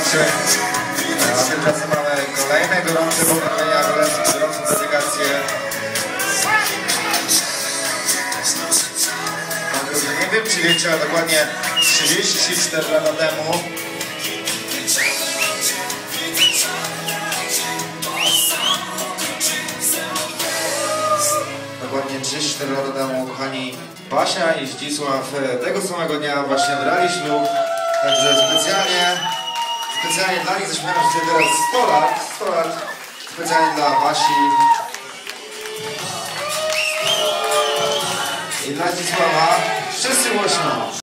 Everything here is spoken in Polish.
kończy. A tymczasem mamy kolejne gorące pozdrowienia, gorącą dedykację. Nie wiem, czy wiecie, ale dokładnie 34 lata temu kochani, Basia i Zdzisław tego samego dnia właśnie brali ślub. Także specjalnie dla nich zaśpiewamy teraz 100 lat, specjalnie dla Basi i dla Zdzisława. Wszyscy głośno.